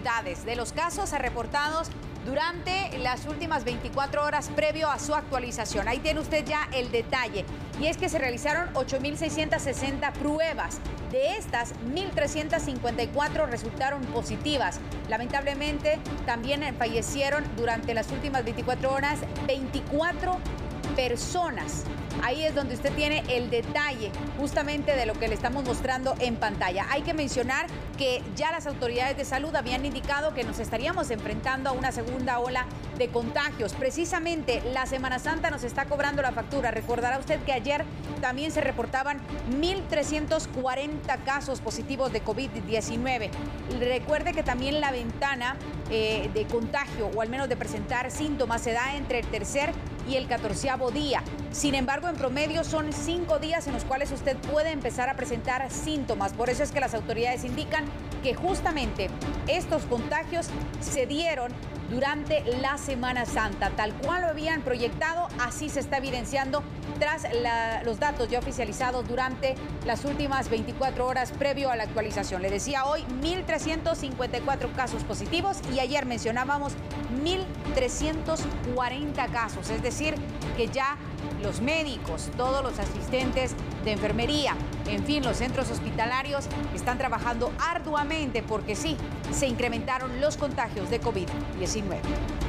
ciudades de los casos reportados durante las últimas 24 horas previo a su actualización. Ahí tiene usted ya el detalle. Y es que se realizaron 8.660 pruebas. De estas, 1.354 resultaron positivas. Lamentablemente, también fallecieron durante las últimas 24 horas 24 personas. Ahí es donde usted tiene el detalle justamente de lo que le estamos mostrando en pantalla. Hay que mencionar que ya las autoridades de salud habían indicado que nos estaríamos enfrentando a una segunda ola de contagios. Precisamente la Semana Santa nos está cobrando la factura. Recordará usted que ayer también se reportaban 1.340 casos positivos de COVID-19. Recuerde que también la ventana de contagio, o al menos de presentar síntomas, se da entre el tercer y el 14º día. Sin embargo, en promedio son 5 días en los cuales usted puede empezar a presentar síntomas. Por eso es que las autoridades indican que justamente estos contagios se dieron durante la Semana Santa. Tal cual lo habían proyectado, así se está evidenciando tras los datos ya oficializados durante las últimas 24 horas previo a la actualización. Le decía hoy 1.354 casos positivos y ayer mencionábamos 1.340 casos, es decir, que ya los médicos, todos los asistentes de enfermería, en fin, los centros hospitalarios están trabajando arduamente porque sí, se incrementaron los contagios de COVID-19.